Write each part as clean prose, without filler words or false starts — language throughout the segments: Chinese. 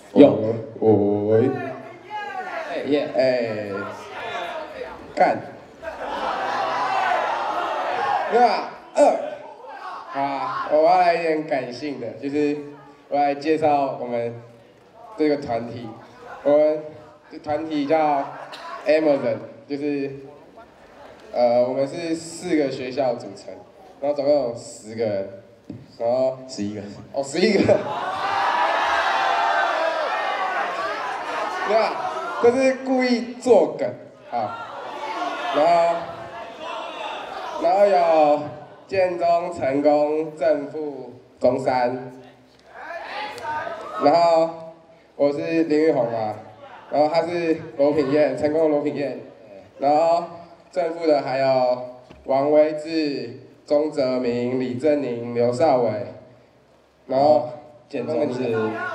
有， 我耶， 干，对吧？好啊，我要来一点感性的，就是我来介绍我们这个团体。我们这团体叫 Amazon，就是我们是4个学校组成，然后总共有10个人，然后 11个， 哦11个，对吧？这是故意做梗啊，然后有建中、成功、正负、中山，然后我是林玉宏嘛，然后他是罗品燕，成功的罗品燕，然后正负的还有王威志、钟泽明、李正宁、刘少伟，然后建中是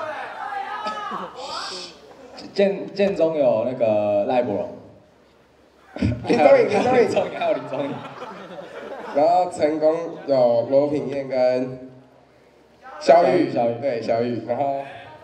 建中有那个赖柏荣， 林宗颖， 还有林宗颖， 然后成功有罗品燕跟肖玉，对肖玉，然后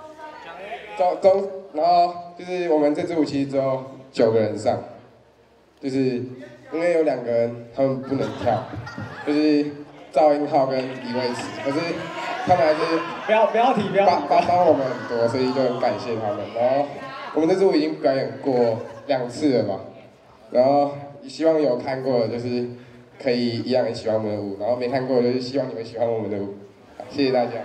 然后就是我们这支舞其实只有9个人上，就是因为有2个人他们不能跳，就是赵英浩跟李卫驰，可是他们还是不要提， 帮我们很多，所以就很感谢他们。然后我们这支舞已经表演过2次了吧，然后希望有看过的就是可以一样很喜欢我们的舞，然后没看过的就是希望你们喜欢我们的舞，谢谢大家。